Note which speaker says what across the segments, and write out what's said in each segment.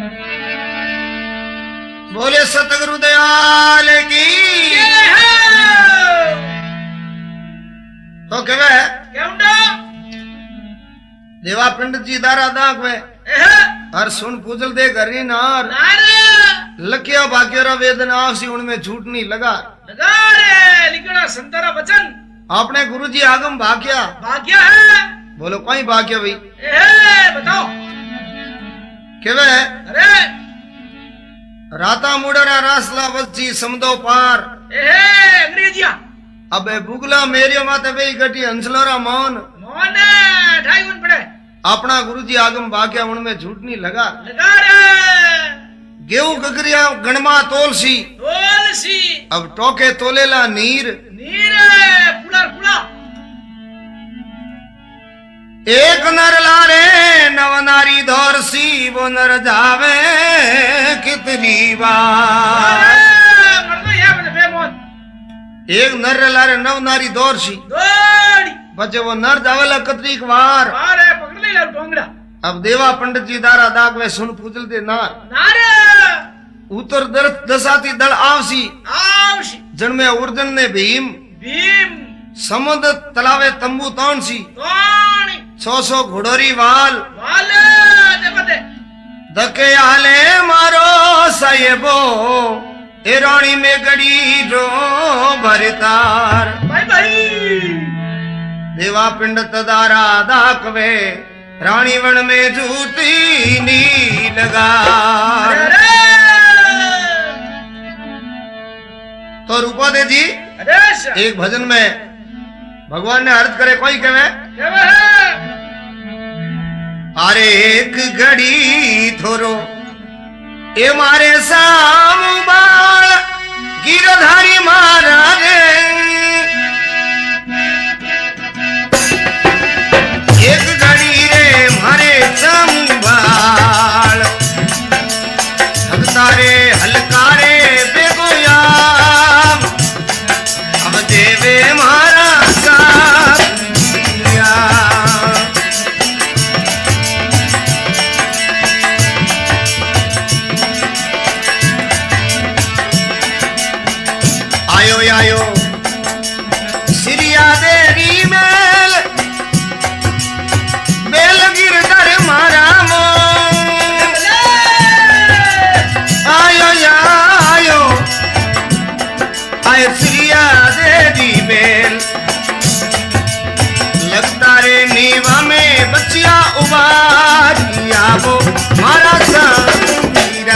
Speaker 1: बोले सतगुरु दयाल की। तो कहे देवा पंडित जी दारा दाग में हर सुन पूजल दे घरी नार लकिया भाग्योरा वेदना सी उनमें झूठ नहीं लगा
Speaker 2: रे लिखना संतरा वचन
Speaker 1: आपने गुरु जी आगम भाग्या
Speaker 2: है।
Speaker 1: बोलो कोई भाग्य भाई
Speaker 2: बताओ
Speaker 1: केवे
Speaker 2: अरे
Speaker 1: राता मुडरा रासला बच्ची समदो पार
Speaker 2: अंग्रेजिया
Speaker 1: अबे बुगला मेरियो माते वे गटी हंसलोरा मौन
Speaker 2: ढाई उन पड़े
Speaker 1: अपना गुरुजी आगम भाग्या उनमें झूठ नहीं लगा
Speaker 2: रे
Speaker 1: गेहूं गगरिया गणमा तोलसी अब टोके तोलेला नीर
Speaker 2: पुला पुला
Speaker 1: एक नर लारे नव नारी दौरसी वो नर जावे कितनी बार एक नर लारे नव नारी दौरसी बचे वो नर जावेला कतरी बार
Speaker 2: पकड़ ले टोंगड़ा।
Speaker 1: अब देवा पंडित जी दारा दाग वे सुन पूजल दे नार उतर दसाती दल आवसी जन्मे उर्जन ने भीम समुद्र तलावे तंबू तौणसी 100 घोड़ोरी वाल दके आले मारो साहेबो ए रानी में गड़ी जो भरतार देवा पंडित दारा दाकवे रानी वन में झूठी नी लगा। तो रूपा दे जी एक भजन में भगवान ने अर्थ करे कोई कहे अरे एक घड़ी थोरो ए मारे साम बाल गिरधारी महाराज एक घड़ी रे मारे संभाल तारे हलकारे बेगोयाम अब देवे मारा आयो आयो सिरिया देरी मेल बेल गिरधर मारा मो आयो आयो आए सिरिया देरी बेल लगता रे नीवा में बच्चिया उबारिया वो मारा संगीरा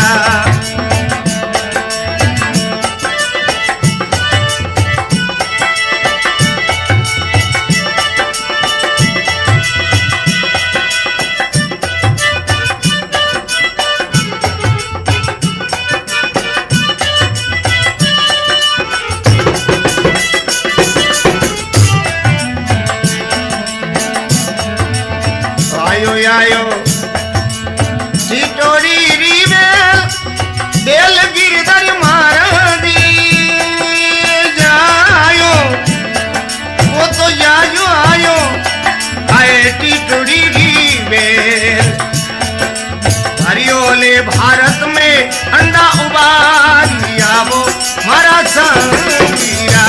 Speaker 1: आयो सिटोरी री बेल गिरधर मारा दी जायो वो तो जायो आयो आए टिटोरी री बेल हरियोले भारत में अंडा उबारिया वो मारा संगीरा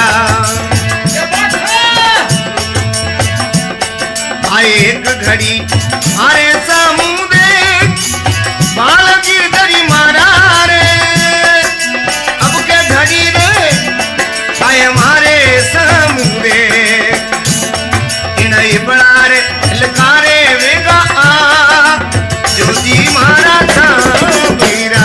Speaker 1: आए एक घड़ी मारे समुदे बाल गिरधरी मारा रे अब के घड़ी रे आए मारे समुदे इन्हीं बड़ा रे लकारे वेगा आ ज्योति मारा था मेरा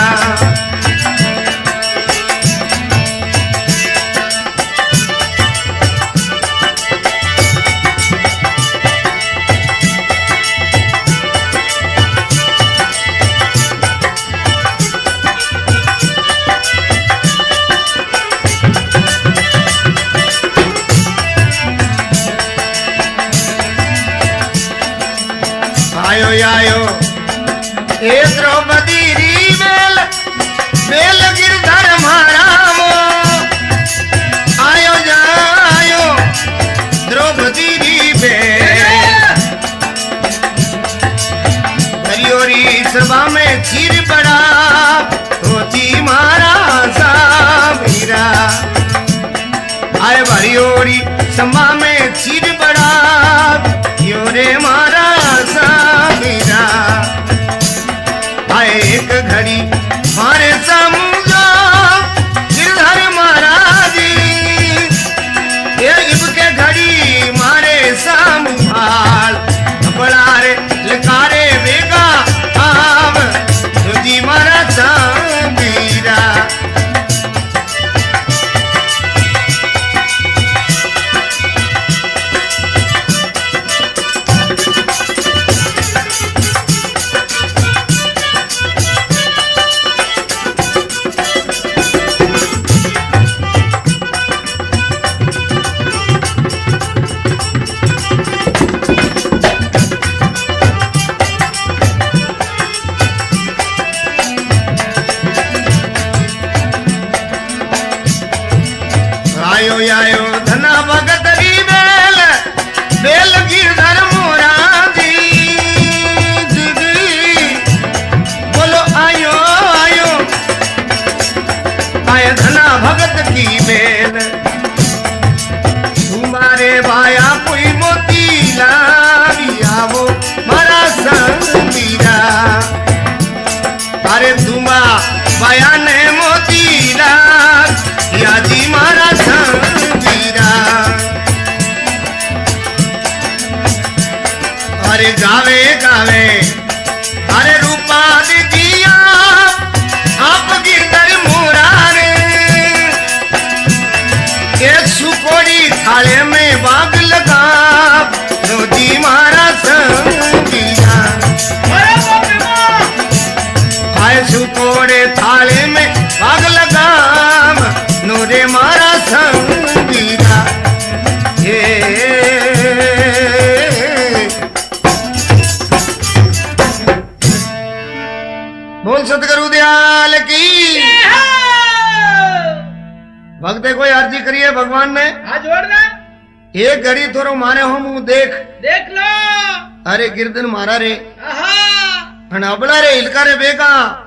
Speaker 1: आयो आयो ए द्रौपदी री बेल बेल गिरधर मारा मो आयो जायो द्रौपदी री बेल हरियोरी सभा में चीर पड़ा तो जी मारा सामीरा आए भरियोरी सभा में चीर पड़ा यो रे मारा सामीरा आए एक घड़ी मारे समझो गिरधर महाराज ये इबके घड़ी मारे संभाल बड़ा रे लकारे बेगा आव तुझी मारा सामीरा आयो धना भगत की बेल बेल गिरधर मोराजी बोलो आयो आयो आय धना भगत की बेल तुम्हारे भाया कोई मोती लाविया वो मारा संगीरा अरे तुम्हा भाया ने मोती या जी मारा संगीरा अरे गावे गावे अरे रूपा दिया आप गिरधर मुरारे के सुकोड़ी थाले में बाग लगा रोजी मारा संगीरा आए सुकोड़े थाले में बाग लगा नूरे मारा संगीरा बोल सतगुरु दयाल की भक्ते कोई अर्जी करिए भगवान ने
Speaker 2: जोड़ना
Speaker 1: एक घड़ी थोड़ो मारे हो मुंह देख
Speaker 2: लो
Speaker 1: अरे गिरधन मारा रे अबला रे हिलका रे बेगा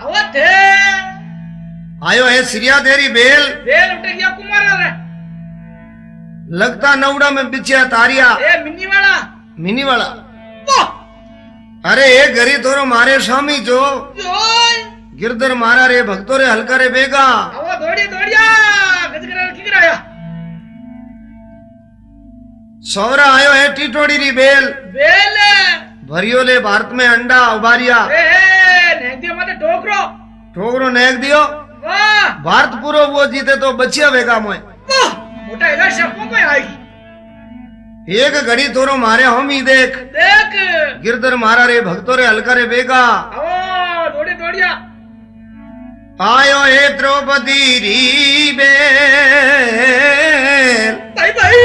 Speaker 1: आयो है सिरिया तेरी बेल
Speaker 2: बेल उठ गया कुमार रे
Speaker 1: लगता नौड़ा में बिछिया तारिया
Speaker 2: ए मिनी वाला
Speaker 1: अरे एक घड़ी थोड़ो मारे स्वामी जो गिरधर मारा रे भक्तो रे हल्का रे बेगा
Speaker 2: दौड़िया गजगरा की कराया
Speaker 1: सौरा आयो है टीटोड़ी री बेल भरियो ले भारत में अंडा उबारिया
Speaker 2: नेक दियो मते
Speaker 1: ठोकरो नेक दियो भारत पूरो वो जीते तो बचिया वेगा मोए
Speaker 2: मोटा एला शपो कोई आएगी
Speaker 1: एक घड़ी थोरो मारे हम ही देख गिरधर मारा रे भक्तो रे हल्का रे बेगा
Speaker 2: दौड़िया
Speaker 1: आयो है द्रौपदी री बेल
Speaker 2: भाई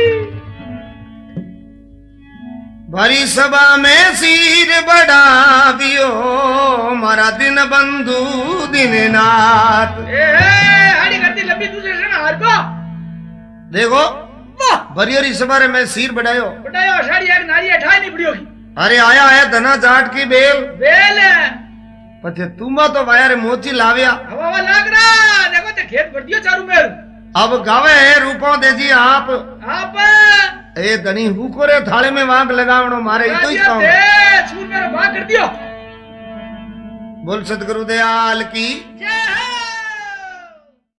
Speaker 1: भरी सभा में सिर बढ़ावियो मारा दिन बंधु दिन नाथ
Speaker 2: हाड़ी करती लंबी दूसरे से हार को
Speaker 1: देखो भरियरी सभा में सिर बढ़ायो
Speaker 2: साड़ी एक नारी ठाई नहीं पड़ी होगी
Speaker 1: अरे आया है धना जाट की बेल पछे तुमा तो वायर मोची लाविया
Speaker 2: हवा लाग रहा देखो ते खेत भर दियो चारू मेल
Speaker 1: अब गावे है रूपो देजी आप ए धनी हुकोरे थाले में वाग लगावणो मारे तो ही काम
Speaker 2: छूर मेरा वाग कर दियो
Speaker 1: बोल सतगुरु दयाल की
Speaker 2: जय।